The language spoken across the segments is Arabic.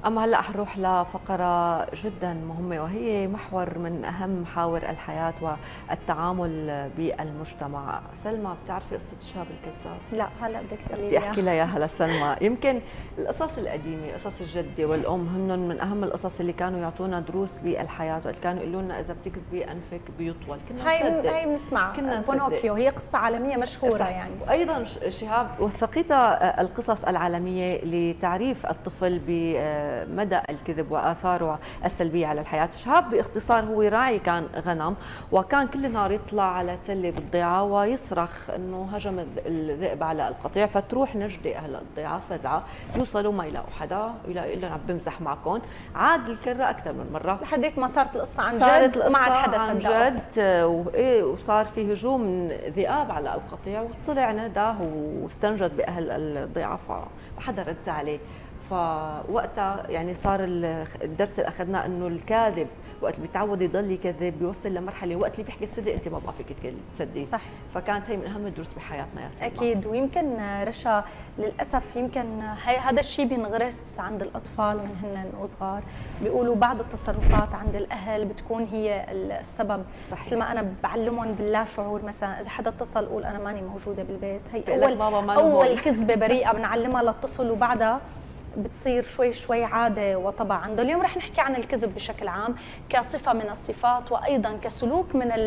أما هلأ حنروح لفقرة جدا مهمة، وهي محور من أهم محاور الحياة والتعامل بالمجتمع. سلمى، بتعرفي قصة الشاب الكذاب؟ لا، هلا بدك تقولي بدي لي أحكي لها إياها لسلمى. يمكن القصص القديمة، قصص الجدة والأم، هن من أهم القصص اللي كانوا يعطونا دروس بالحياة، وقت كانوا يقولوا لنا إذا بتكذبي أنفك بيطول. كنا نصدق، هاي بنسمعها، بونوكيو، هي قصة عالمية مشهورة يعني. وأيضا شهاب وثقتها القصص العالمية لتعريف الطفل بمدى الكذب وآثاره السلبية على الحياة. شهاب باختصار هو راعي كان غنم، وكان كل نهار يطلع على تلة بالضيعة ويصرخ انه هجم الذئب على القطيع، فتروح نجدة اهل الضيعة فزعة، يوصلوا ما يلاقوا حدا، يلاقوا لهم عم بمزح معكم. عاد الكرة اكثر من مرة لحديت ما صارت القصة عن صارت جد وما عاد حدا عن صدقه. جد، وصار في هجوم من ذئاب على القطيع، وطلع ناداه واستنجد باهل الضيعة، فما حدا رد عليه. فوقتها يعني صار الدرس اللي اخذناه انه الكاذب وقت اللي بيتعود يضل يكذب بيوصل لمرحله وقت اللي بيحكي الصدق انت ما بقى فيك تصدقيه. صح. فكانت هي من اهم الدروس بحياتنا يا سلمى. اكيد. ويمكن رشا للاسف يمكن هذا الشيء بينغرس عند الاطفال وهن وصغار، بيقولوا بعض التصرفات عند الاهل بتكون هي السبب. صحيح. مثل ما انا بعلمهم باللا شعور، مثلا اذا حدا اتصل قول انا ماني موجوده بالبيت، هي اول كذبه بريئه بنعلمها للطفل، وبعدها بتصير شوي شوي عادة وطبع عنده. اليوم رح نحكي عن الكذب بشكل عام كصفة من الصفات، وأيضا كسلوك من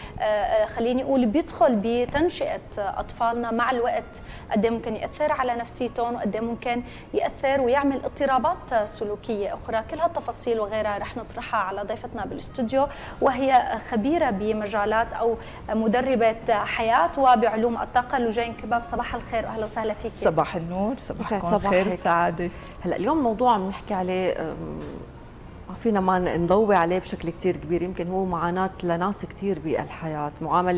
خليني أقول بيدخل بتنشئة أطفالنا مع الوقت، قد ممكن يأثر على نفسيتهم، وقد ممكن يأثر ويعمل اضطرابات سلوكية أخرى. كل هالتفاصيل وغيرها رح نطرحها على ضيفتنا بالاستوديو، وهي خبيرة بمجالات أو مدربة حياة وبعلوم الطاقة. لوجين كباب، صباح الخير وأهلا وسهلا فيك. صباح النور، صباح الخير وسعادة. هلا اليوم موضوع عم نحكي عليه ما فينا ما نضوي عليه بشكل كتير كبير. يمكن هو معاناة لناس كتير بالحياة،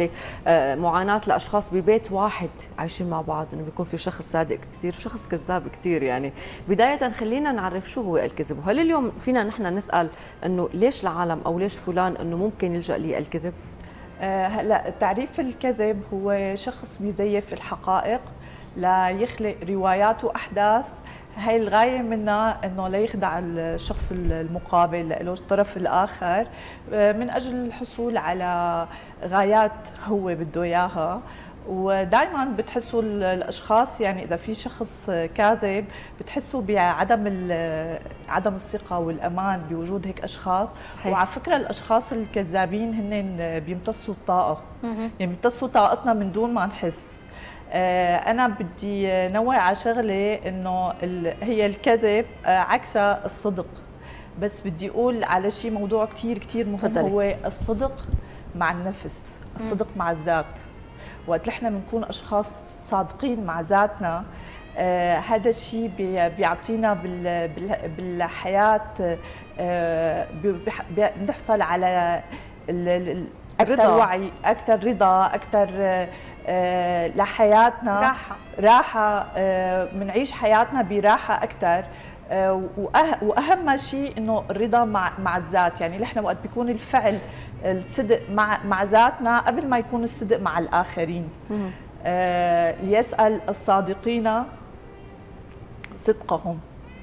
معاناة لأشخاص ببيت واحد عايشين مع بعض، إنه بيكون في شخص صادق كتير وشخص كذاب كتير. يعني بداية خلينا نعرف شو هو الكذب، وهل اليوم فينا نحن نسأل إنه ليش العالم أو ليش فلان إنه ممكن يلجأ للكذب؟ هلا تعريف الكذب هو شخص بيزيف الحقائق ليخلق روايات وأحداث. هاي الغاية منها انه ليخدع الشخص المقابل له الطرف الاخر من اجل الحصول على غايات هو بده اياها. ودائما بتحسوا الاشخاص، يعني اذا في شخص كاذب بتحسوا عدم الثقه والامان بوجود هيك اشخاص. صحيح. وعلى فكره الاشخاص الكذابين هن بيمتصوا الطاقه، يعني بيمتصوا طاقتنا من دون ما نحس. أنا بدي نوع على شغلة إنه هي الكذب عكسها الصدق، بس بدي أقول على شيء موضوع كتير كتير مهم. فضلي. هو الصدق مع النفس، الصدق مع الذات. وقت نحن بنكون أشخاص صادقين مع ذاتنا، هذا الشيء بيعطينا بالحياة، بنحصل على أكثر وعي، أكثر رضا، أكثر لحياتنا راحة، بنعيش حياتنا براحة أكثر. وأهم شيء إنه الرضا مع الذات. يعني نحن وقت بيكون الفعل الصدق مع ذاتنا قبل ما يكون الصدق مع الآخرين. ليسأل الصادقين صدقهم.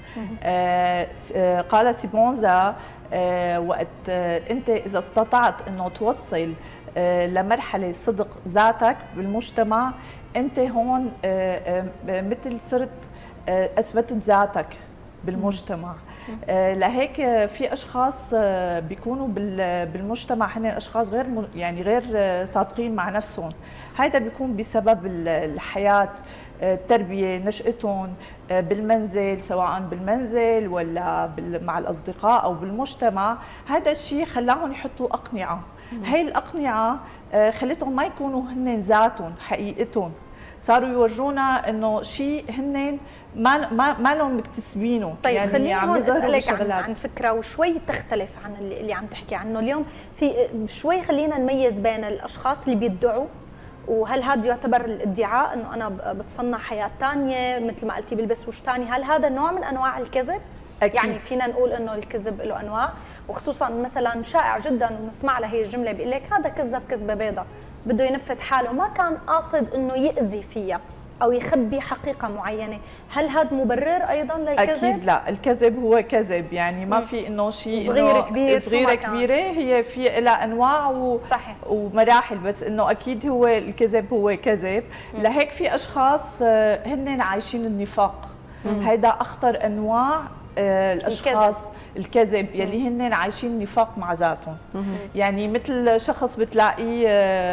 قال سبونزا وقت أنت إذا استطعت إنه توصل لمرحلة صدق ذاتك بالمجتمع، أنت هون مثل صرت أثبتت ذاتك بالمجتمع. لهيك في أشخاص بيكونوا بالمجتمع هن أشخاص غير صادقين مع نفسهم. هذا بيكون بسبب الحياة، التربية، نشأتهم بالمنزل، سواء بالمنزل ولا مع الأصدقاء أو بالمجتمع. هذا الشيء خلاهم يحطوا أقنعة. هاي الأقنعة خلتهم ما يكونوا هن ذاتهم حقيقتهم، صاروا يورجونا انه شيء هن ما لهم مكتسبينه. طيب يعني خليني هون اسالك عن فكره وشوي تختلف عن اللي عم تحكي عنه اليوم. في شوي خلينا نميز بين الاشخاص اللي بيدعوا، وهل هذا يعتبر الادعاء انه انا بتصنع حياه ثانيه مثل ما قلتي بلبس وش ثاني، هل هذا نوع من انواع الكذب؟ أكيد. يعني فينا نقول انه الكذب له انواع، وخصوصا مثلا شائع جدا ونسمع لهي الجمله بيقول لك هذا كذب كذبه بيضاء، بده ينفذ حاله، ما كان قاصد انه يأذي فيها. او يخبي حقيقه معينه، هل هذا مبرر ايضا للكذب؟ اكيد لا، الكذب هو كذب، يعني ما في انه شيء صغيره كبير، صغيره كبيره، هي في لها انواع صحيح. ومراحل، بس انه اكيد هو الكذب هو كذب. لهيك في اشخاص هن عايشين النفاق، هيدا اخطر انواع الاشخاص الكذب يلي هن عايشين نفاق مع ذاتهم. يعني مثل شخص بتلاقيه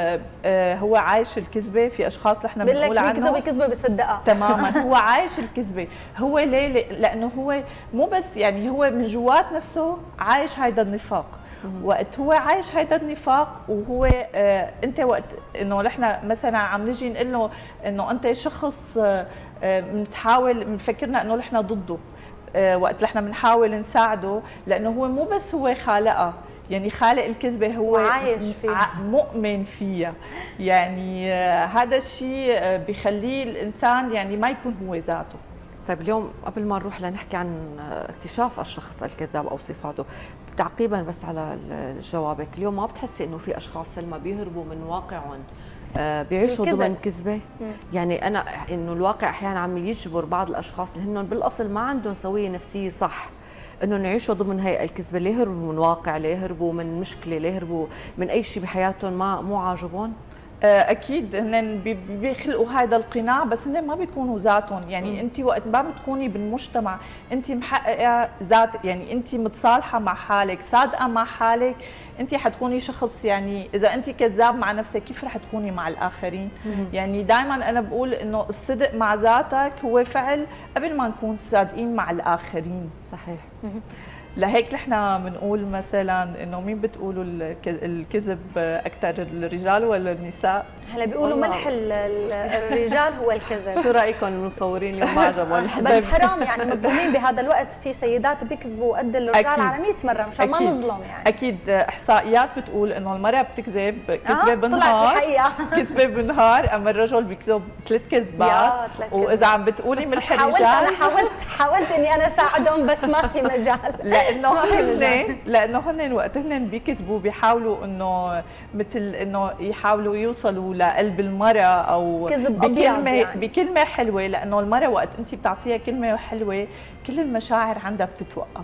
هو عايش الكذبه، في اشخاص نحن بنقول عنه الكذبه بصدقها تماما. هو عايش الكذبه، هو ليه؟ لانه هو مو بس يعني هو من جوات نفسه عايش هيدا النفاق. وقت هو عايش هيدا النفاق وهو انت وقت انه نحن مثلا عم نجي نقول له انه انت شخص بنحاول بنفكرنا انه نحن ضده، وقت نحن بنحاول نساعده، لانه هو مو بس هو خالقها، يعني خالق الكذبه، هو عايش فيها، مؤمن فيها. يعني هذا الشيء بيخليه الانسان يعني ما يكون هو ذاته. طيب اليوم قبل ما نروح لنحكي عن اكتشاف الشخص الكذاب او صفاته، تعقيبا بس على جوابك، اليوم ما بتحسي انه في اشخاص سلمى بيهربوا من واقعهم بيعيشوا ضمن كذبه؟ يعني انا انه الواقع احيانا عم يجبر بعض الاشخاص اللي هن بالاصل ما عندهم سويه نفسيه صح انه يعيشوا ضمن هي الكذبه، ليه يهربوا من واقع، ليه يهربوا من مشكله، ليه يهربوا من اي شيء بحياتهم مو عاجبهم؟ اكيد هن بيخلقوا هذا القناع، بس هن ما بيكونوا ذاتهم. يعني انت وقت ما بتكوني بالمجتمع انت محققه ذات، يعني انت متصالحه مع حالك، صادقه مع حالك، انت حتكوني شخص، يعني اذا انت كذاب مع نفسك كيف رح تكوني مع الاخرين؟ يعني دائما انا بقول انه الصدق مع ذاتك هو فعل قبل ما نكون صادقين مع الاخرين. صحيح. لهيك نحن بنقول مثلا انه مين بتقولوا الكذب اكثر، الرجال ولا النساء؟ هلا بيقولوا ملح الرجال هو الكذب. شو رايكم المصورين اليوم ما عجبهم؟ بس حرام يعني مظلومين بهذا الوقت، في سيدات بيكذبوا قد الرجال على 100 مره، مشان ما نظلم يعني. اكيد احصائيات بتقول انه المراه بتكذب كذبه بالنهار، كذبه بالنهار، اما الرجل بيكذب 3 كذبات. واذا عم بتقولي ملح الرجال، انا حاولت اني انا اساعدهم بس ما في مجال. لانه هن وقت هن بيكذبوا بيحاولوا انه مثل انه يحاولوا يوصلوا لقلب المراه، او بكلمه حلوه، لانه المراه وقت انت بتعطيها كلمه حلوه كل المشاعر عندها بتتوقف.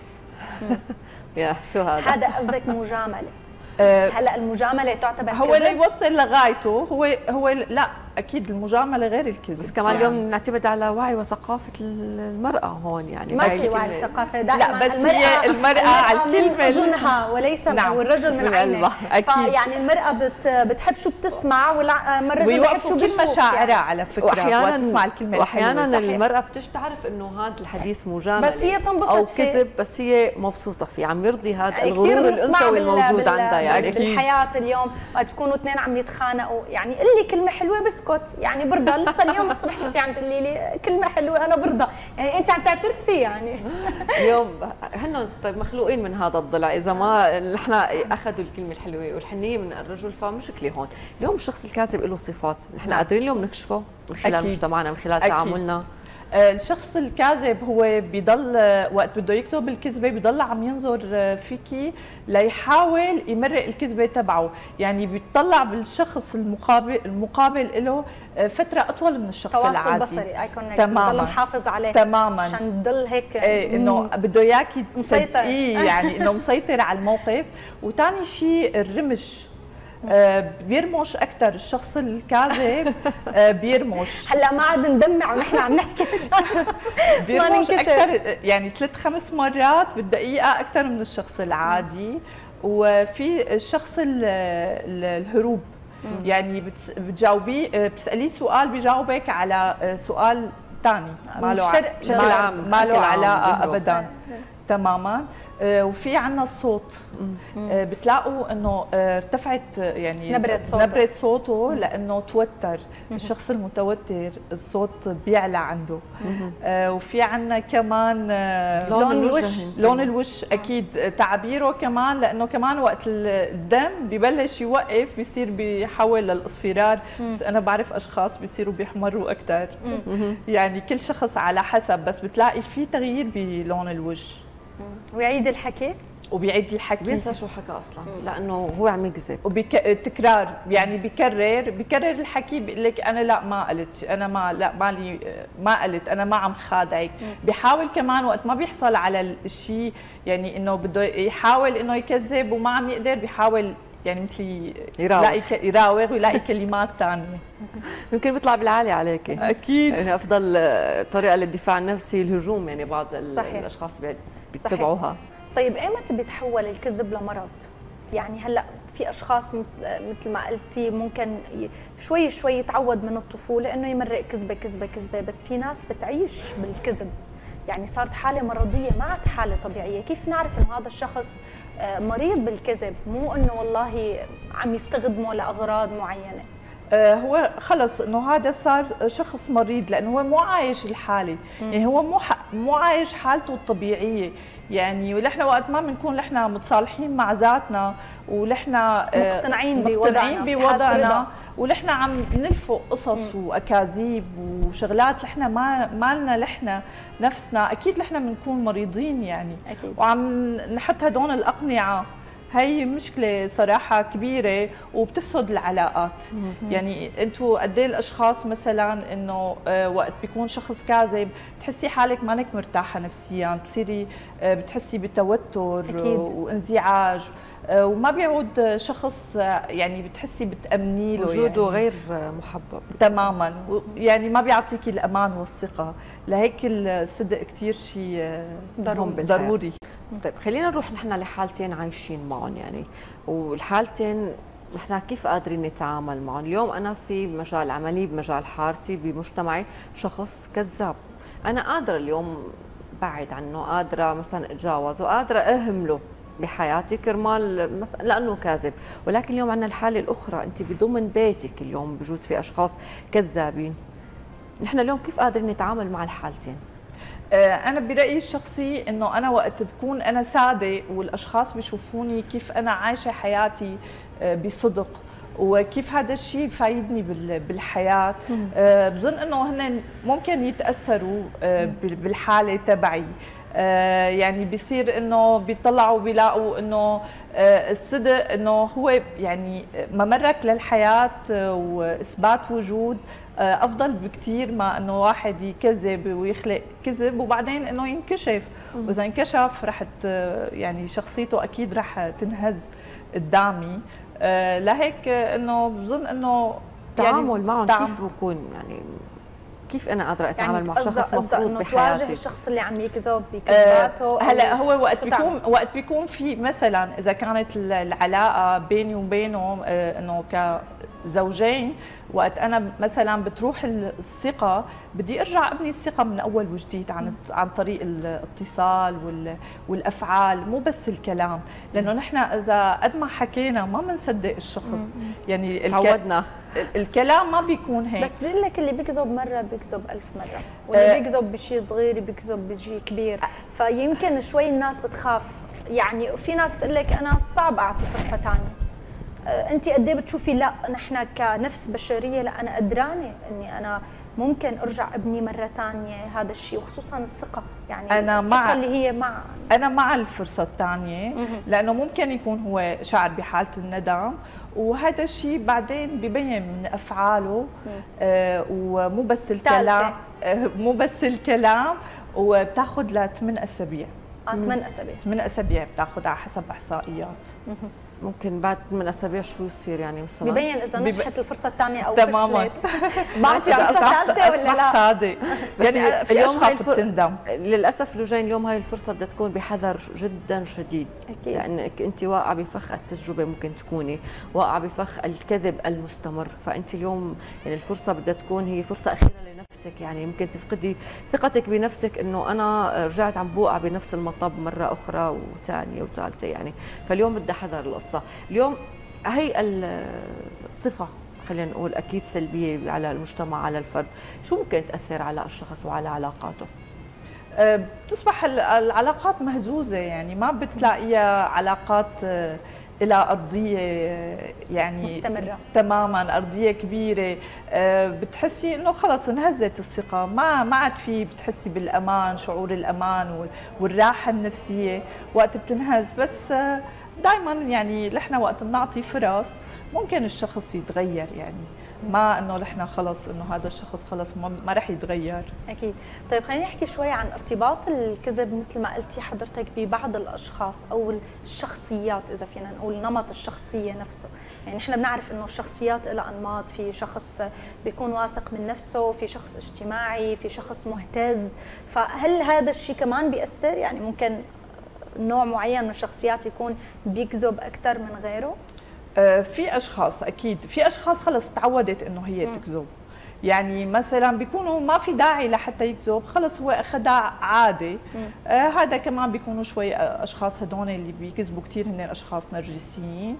يا شو هذا قصدك مجامله؟ هلا المجامله تعتبر هو اللي يوصل لغايته، هو لا اكيد المجامله غير الكذب. بس كمان اليوم نعتمد على وعي وثقافه المراه هون، يعني ما في وعي وثقافه دائما. لا بس هي المراه على الكلمه اذنها وليس والرجل من عينه. فيعني المراه بتحب شو بتسمع، والرجل بحب شو بيشوف مشاعرها يعني. على فكره واحيانا تسمع الكلمه واحيانا المراه بتعرف انه هذا الحديث مجامله بس هي بتنبسط او كذب، بس هي مبسوطه فيه، عم يرضي هذا الغرور الانثوي الموجود عندها. يعني بالحياه اليوم وقت تكونوا اثنين عم يتخانقوا، يعني قل لي كلمه حلوه بسكت، يعني برضى. لسه اليوم الصبح كنت عم تقولي لي كلمه حلوه انا برضى، يعني انت عم تعترفي يعني. اليوم هن طيب مخلوقين من هذا الضلع، اذا ما نحن اخذوا الكلمه الحلوه والحنيه من الرجل فمشكله هون. اليوم الشخص الكاذب له صفات، نحن قادرين اليوم نكشفه من خلال مجتمعنا، من خلال تعاملنا. الشخص الكاذب هو بيضل وقت بده يكتب الكذبه بيضل عم ينظر فيكي ليحاول يمرق الكذبه تبعه، يعني بيطلع بالشخص المقابل له فتره اطول من الشخص العادي. تواصل بصري، اي كونكت، بضل محافظ عليه تماما عشان تضل هيك انه بده اياكي تصدقيه، يعني انه مسيطر على الموقف. وثاني شيء الرمش، بيرمش اكثر الشخص الكاذب، بيرمش. هلا ما عاد ندمع ونحن عم نحكي بيرمش اكثر، يعني 3-5 مرات بالدقيقه اكثر من الشخص العادي. وفي الشخص الهروب، يعني بتجاوبيه، بتساليه سؤال بيجاوبك على سؤال ثاني ما له علاقه ابدا تماما. وفي عندنا الصوت، بتلاقوا انه ارتفعت يعني نبرة صوته لانه توتر. الشخص المتوتر الصوت بيعلى عنده. وفي عندنا كمان لون الوش اكيد تعبيره كمان، لانه كمان وقت الدم ببلش يوقف بيصير بيحول للاصفرار، بس انا بعرف اشخاص بيصيروا بيحمروا اكثر. يعني كل شخص على حسب، بس بتلاقي في تغيير بلون الوجه. ويعيد الحكي وبيعيد الحكي، بينسى شو حكى اصلا لانه هو عم يكذب. تكرار، يعني بكرر الحكي، بيقول لك انا لا ما قلت، انا ما قلت، انا ما عم خادعك. بيحاول كمان وقت ما بيحصل على الشيء، يعني انه بده يحاول انه يكذب وما عم يقدر، بيحاول يعني مثل يراوغ ويلاقي كلمات ثانيه. يمكن بيطلع بالعالي عليك. اكيد. يعني افضل طريقه للدفاع النفسي الهجوم، يعني بعض الاشخاص بيتبعوها. طيب ايمتى بيتحول الكذب لمرض؟ يعني هلا في اشخاص مثل ما قلتي ممكن شوي شوي يتعود من الطفوله انه يمرق كذبه كذبه كذبه، بس في ناس بتعيش بالكذب، يعني صارت حاله مرضيه ما عاد حاله طبيعيه. كيف نعرف انه هذا الشخص مريض بالكذب، مو انه والله عم يستخدمه لاغراض معينه؟ هو خلص انه هذا صار شخص مريض، لانه هو مو عايش الحاله، يعني هو مو عايش حالته الطبيعيه. يعني ونحن وقت ما بنكون نحن متصالحين مع ذاتنا ونحن مقتنعين بوضعنا ونحن عم نلفق قصص واكاذيب وشغلات نحن ما لنا نحن نفسنا، اكيد نحن بنكون مريضين يعني. أكيد. وعم نحط هدول الاقنعه، هي مشكلة صراحة كبيرة وبتفسد العلاقات. يعني انتوا قد ايه الاشخاص مثلا انه وقت بيكون شخص كاذب بتحسي حالك مانك مرتاحة نفسيا، بتصيري بتحسي بتوتر وانزعاج، وما بيعود شخص يعني بتحسي بتأمني له، وجوده يعني غير محبب تماما، يعني ما بيعطيكي الأمان والثقة. لهيك الصدق كثير شيء ضروري. طيب خلينا نروح نحن لحالتين عايشين معهم، يعني والحالتين نحن كيف قادرين نتعامل معهم. اليوم أنا في مجال عملي، بمجال حارتي، بمجتمعي شخص كذاب، أنا قادرة اليوم بعد عنه، قادرة مثلا أتجاوزه، قادرة أهمله بحياتي كرمال مثلا لانه كاذب. ولكن اليوم عندنا الحاله الاخرى، انت بضمن بيتك اليوم بجوز في اشخاص كذابين. نحن اليوم كيف قادرين نتعامل مع الحالتين؟ انا برايي الشخصي انه انا وقت بكون انا صادق والاشخاص بيشوفوني كيف انا عايشه حياتي بصدق وكيف هذا الشيء بفايدني بالحياه، بظن انه هن ممكن يتاثروا بالحاله تبعي. يعني بيصير انه بيطلعوا بيلاقوا انه الصدق انه هو يعني ممرك للحياه واثبات وجود افضل بكثير ما انه واحد يكذب ويخلق كذب وبعدين انه ينكشف، واذا انكشف رح يعني شخصيته اكيد رح تنهز قدامي. لهيك انه بظن انه التعامل معهم كيف بكون، يعني كيف انا قادره اتعامل يعني مع شخص مفروض بحياتي؟ تواجه الشخص اللي عم يكذب بكذباته. هلا هو وقت بيكون في مثلا اذا كانت العلاقه بيني وبينه انه كزوجين، وقت انا مثلا بتروح الثقه بدي ارجع ابني الثقه من اول وجديد عن طريق الاتصال والافعال، مو بس الكلام، لانه نحن اذا قد ما حكينا ما بنصدق الشخص. يعني تعودنا الكلام ما بيكون هيك. بس بقول لك اللي بيكذب مره بيكذب 1000 مره، واللي بيكذب بشيء صغير بيكذب بشيء كبير. فيمكن شوي الناس بتخاف، يعني في ناس بتقول لك انا صعب اعطي فرصه ثانيه. انت قد ايه بتشوفي لا نحن كنفس بشريه لا انا قدرانه اني انا ممكن ارجع ابني مره ثانيه هذا الشيء، وخصوصا الثقه، يعني أنا الثقه اللي هي انا مع الفرصه الثانيه، لانه ممكن يكون هو شعر بحاله الندم، وهذا الشيء بعدين ببين من افعاله. ومو بس الكلام، مو بس الكلام، وبتاخذ ل 8 اسابيع. 8 اسابيع بتاخذ على حسب احصائيات. ممكن بعد 8 اسابيع شو يصير يعني مثلا؟ ببين اذا نجحت الفرصه الثانيه او تماما. فشلت. بعطي فرصه ثالثه ولا لا؟ صادق. يعني في اليوم هاي بتندم. للاسف لوجين اليوم هاي الفرصه بدها تكون بحذر جدا شديد. أكيد. لانك انت واقعه بفخ التجربه، ممكن تكوني واقعه بفخ الكذب المستمر، فانت اليوم يعني الفرصه بدها تكون هي فرصه اخيره لنفسك. يعني ممكن تفقدي ثقتك بنفسك انه انا رجعت عم بوقع بنفس المطب مره اخرى وثانيه وثالثه يعني. فاليوم بدها حذر القصه. اليوم هي الصفه خلينا نقول اكيد سلبيه على المجتمع، على الفرد، شو ممكن تاثر على الشخص وعلى علاقاته؟ بتصبح العلاقات مهزوزه، يعني ما بتلاقيها علاقات لها أرضية يعني مستمرة تماما، أرضية كبيرة، بتحسي إنه خلص انهزت الثقة، ما عاد في بتحسي بالأمان، شعور الأمان والراحة النفسية وقت بتنهز. بس دائما يعني نحن وقت بنعطي فرص ممكن الشخص يتغير، يعني ما انه نحن خلص انه هذا الشخص خلص ما رح يتغير. اكيد. طيب خلينا نحكي شوي عن ارتباط الكذب مثل ما قلتي حضرتك ببعض الاشخاص او الشخصيات، اذا فينا نقول نمط الشخصيه نفسه. يعني نحن بنعرف انه الشخصيات لها انماط، في شخص بيكون واثق من نفسه، في شخص اجتماعي، في شخص مهتز، فهل هذا الشيء كمان بيأثر؟ يعني ممكن نوع معين من الشخصيات يكون بيكذب اكثر من غيره؟ في اشخاص اكيد، في اشخاص خلص تعودت انه هي تكذب، يعني مثلا بيكونوا ما في داعي لحتى يكذب، خلص هو اخذها عاده. هذا كمان بيكونوا شوي اشخاص هدول اللي بيكذبوا كثير، هن اشخاص نرجسيين،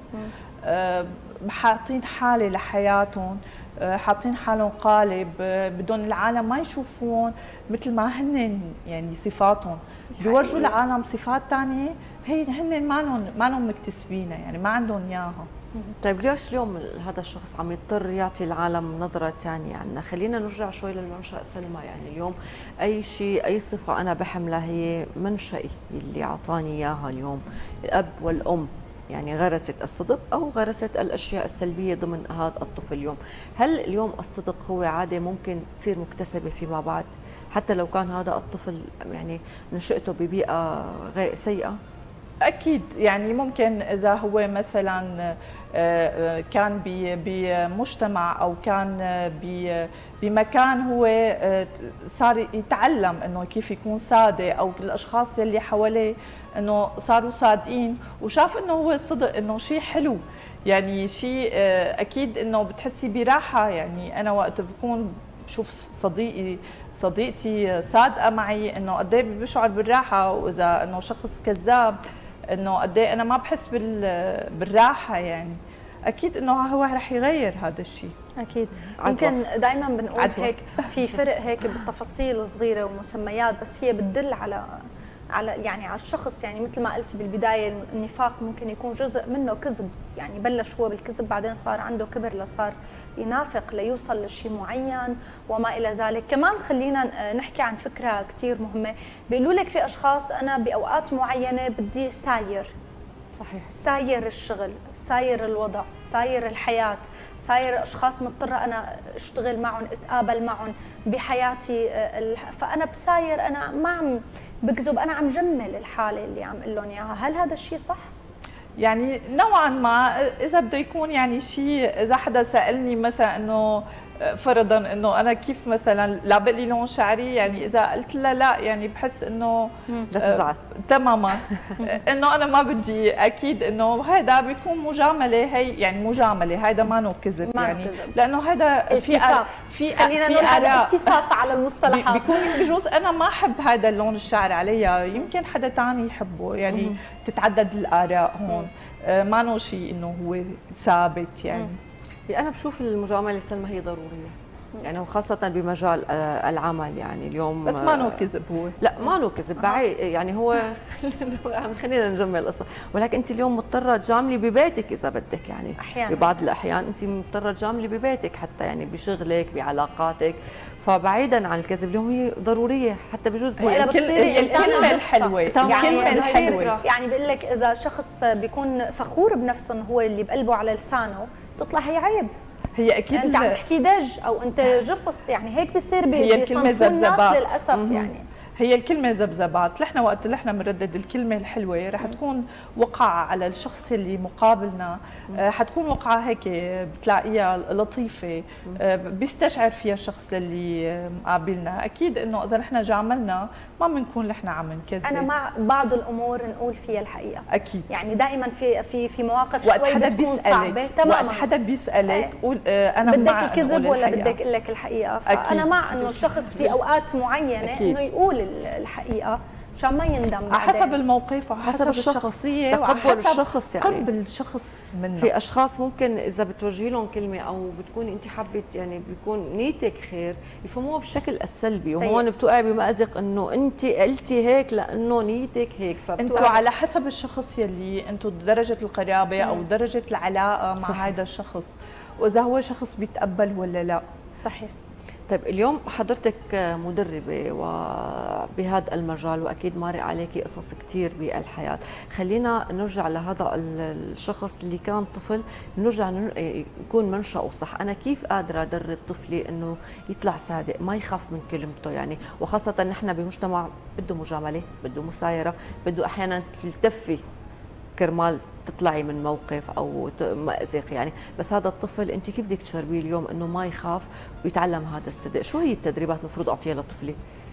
حاطين حاله لحياتهم، حاطين حالهم قالب، بدهم العالم ما يشوفون مثل ما هن يعني صفاتهم، بيورجوا العالم صفات ثانيه هي هن مانهم مكتسبينها، يعني ما عندهم اياها. طيب ليش اليوم هذا الشخص عم يضطر يعطي العالم نظرة ثانية عنا؟ خلينا نرجع شوي للمنشأ سلمى. يعني اليوم أي شيء، أي صفة أنا بحملها هي منشئي اللي أعطاني إياها اليوم، الأب والأم، يعني غرست الصدق أو غرست الأشياء السلبية ضمن هذا الطفل. اليوم هل اليوم الصدق هو عادة ممكن تصير مكتسبة فيما بعد حتى لو كان هذا الطفل يعني نشأته ببيئة سيئة؟ أكيد، يعني ممكن إذا هو مثلا كان بمجتمع أو كان بمكان هو صار يتعلم إنه كيف يكون صادق، أو الأشخاص اللي حواليه إنه صاروا صادقين وشاف إنه هو الصدق إنه شيء حلو، يعني شيء أكيد إنه بتحسي براحة. يعني أنا وقت بكون بشوف صديقتي صادقة معي إنه قد إيه بشعر بالراحة، وإذا إنه شخص كذاب انه قد ايه انا ما بحس بالراحه. يعني اكيد انه هو رح يغير هذا الشيء. اكيد. يمكن دائما بنقول هيك في فرق هيك بالتفاصيل الصغيره ومسميات، بس هي بتدل على يعني على الشخص. يعني مثل ما قلتي بالبدايه النفاق ممكن يكون جزء منه كذب، يعني بلش هو بالكذب بعدين صار عنده كبر لصار ينافق ليوصل لشيء معين وما الى ذلك. كمان خلينا نحكي عن فكره كثير مهمه، بيقولوا لك في اشخاص انا باوقات معينه بدي ساير. صحيح. ساير الشغل، ساير الوضع، ساير الحياه، ساير اشخاص مضطره انا اشتغل معهم، اتقابل معهم بحياتي، فانا بساير، انا ما عم بكذب، انا عم جمل الحاله اللي عم اقول لهم اياها. هل هذا الشيء صح؟ يعني نوعا ما، اذا بده يكون يعني شيء، اذا حدا سالني مثلا انه فرضا انه انا كيف مثلا لابق لي لون شعري، يعني اذا قلت له لا يعني بحس انه لا تزعل تماما انه انا ما بدي، اكيد انه هذا بيكون مجامله، هي يعني مجامله، هذا ما كذب يعني كذب. لانه هذا في خلينا نقول هذا التفاف على المصطلحات، بيكون بجوز انا ما احب هذا اللون الشعر علي، يمكن حدا ثاني يحبه، يعني تتعدد الاراء هون، ما شيء انه هو ثابت. يعني أنا بشوف المجاملة سلمى هي ضرورية، يعني وخاصة بمجال العمل. يعني اليوم بس ما كذب هو، لا ما كذب بعيد، يعني هو خلينا نجمل القصة، ولكن أنت اليوم مضطرة تجاملي ببيتك إذا بدك، يعني أحيانا. ببعض الأحيان أنت مضطرة تجاملي ببيتك حتى يعني بشغلك بعلاقاتك، فبعيدا عن الكذب اليوم هي ضرورية حتى بجوز هي الكلمة الحلوة، يعني بقول لك إذا شخص بيكون فخور بنفسه إنه هو اللي بقلبه على لسانه تطلع هي عيب. هي اكيد انت عم تحكي دج او انت جفص، يعني هيك بيصير بيصنفوا الناس للاسف. يعني هي الكلمة ذبذبات، نحن وقت نحن بنردد الكلمة الحلوة رح تكون وقعة على الشخص اللي مقابلنا، حتكون وقعة هيك بتلاقيها لطيفة، بيستشعر فيها الشخص اللي مقابلنا. أكيد إنه إذا نحن جاملنا ما بنكون نحن عم نكذب. أنا مع بعض الأمور نقول فيها الحقيقة، أكيد. يعني دائما في مواقف شوي بتكون صعبة، تماما وقت حدا بيسألك قول أنا بدك الكذب ولا بدك أقول لك الحقيقة، فأنا مع إنه الشخص في أوقات معينة إنه يقول الحقيقة مشان ما يندم بعدين. على حسب الموقف وحسب الشخصيه، تقبل الشخص. يعني قرب الشخص منه. في اشخاص ممكن اذا بتوجهي لهم كلمه او بتكوني انت حابه، يعني بيكون نيتك خير، يفهموها بالشكل السلبي، وهون بتوقعي بمأزق انه انت قلتي هيك لانه نيتك هيك. انتوا على حسب الشخص يلي انتوا درجه القرابه او درجه العلاقه مع هذا الشخص، واذا هو شخص بيتقبل ولا لا. صحيح. طيب اليوم حضرتك مدربة وبهذا المجال، وأكيد مارق عليكي قصص كثير بالحياة، خلينا نرجع لهذا الشخص اللي كان طفل، نرجع نكون منشأه صح. أنا كيف قادرة أدرب طفلي إنه يطلع صادق، ما يخاف من كلمته يعني، وخاصة نحن بمجتمع بده مجاملة، بده مسايرة، بده أحيانا تلتفي كرمال تطلعي من موقف او مأزق يعني. بس هذا الطفل انت كيف بدك تشربيه اليوم انه ما يخاف ويتعلم هذا الصدق؟ شو هي التدريبات المفروض اعطيها لطفلي؟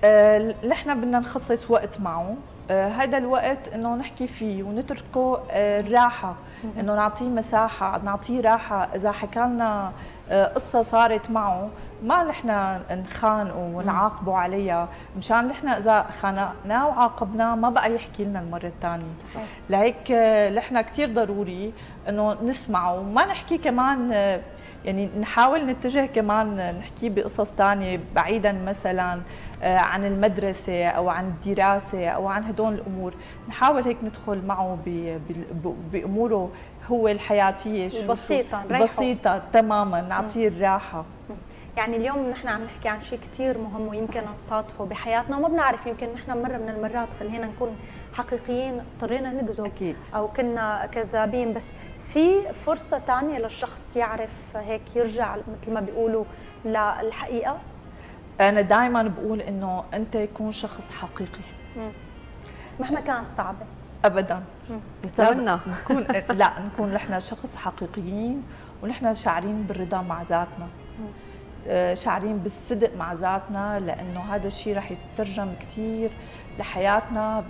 نحن بدنا نخصص وقت معه، هذا الوقت انه نحكي فيه ونتركه الراحه، انه نعطيه مساحه، نعطيه راحه. اذا حكى لنا قصه صارت معه ما نحن نخانقه ونعاقبه عليها، مشان نحن اذا خانقناه وعاقبناه ما بقى يحكي لنا المره الثانيه. لهيك نحن كثير ضروري انه نسمعه وما نحكي كمان، يعني نحاول نتجه كمان نحكي بقصص ثانيه بعيدا مثلا عن المدرسه او عن الدراسه او عن هدول الامور. نحاول هيك ندخل معه باموره هو الحياتيه بسيطه تماما، نعطيه الراحه. يعني اليوم نحن عم نحكي عن شيء كثير مهم ويمكن نصادفه بحياتنا وما بنعرف، يمكن نحن مره من المرات خلينا نكون حقيقيين اضطرينا نكذب أكيد. او كنا كذابين، بس في فرصه ثانيه للشخص يعرف هيك يرجع مثل ما بيقولوا للحقيقه. انا دائما بقول انه انت يكون شخص حقيقي مهما كانت صعبه. ابدا. نتمنى نكون نحن شخص حقيقيين، ونحن شاعرين بالرضا مع ذاتنا، شاعرين بالصدق مع ذاتنا، لانه هذا الشيء رح يترجم كثير لحياتنا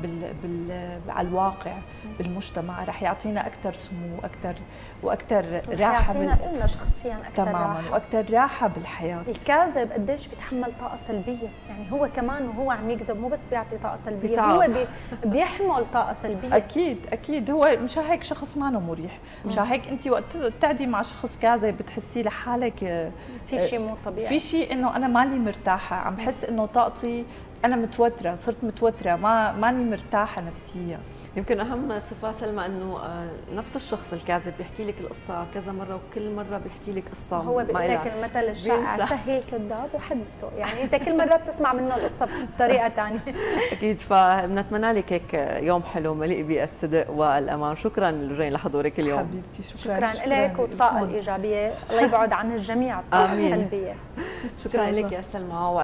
على الواقع بالمجتمع، رح يعطينا اكثر سمو واكثر راحه، يعطينا لنا شخصيا اكثر تماما راحه واكثر راحه بالحياه. الكاذب قديش بيتحمل طاقه سلبيه، يعني هو كمان وهو عم يكذب مو بس بيعطي طاقه سلبيه، هو بيحمل طاقه سلبيه. اكيد هو مشان هيك شخص ما مريح، مشان هيك انت وقت تقعدي مع شخص كاذب بتحسي لحالك في شيء مو طبيعي، في شيء انه انا مالي مرتاحه، عم بحس انه طاقتي أنا متوترة، صرت متوترة، ماني مرتاحة نفسيا. يمكن أهم صفة سلمى إنه نفس الشخص الكاذب بيحكي لك القصة كذا مرة، وكل مرة بيحكي لك قصة. هو بيقول لك المثل الشائع سهل الكذاب وحدثه، يعني أنت كل مرة بتسمع منه القصة بطريقة ثانية. أكيد، فبنتمنى لك هيك يوم حلو مليء بالصدق والأمان. شكرا لجين لحضورك اليوم. حبيبتي شكرا لك، والطاقة الإيجابية الله يبعد عن الجميع الطاقة السلبية. شكرا لك يا سلمى.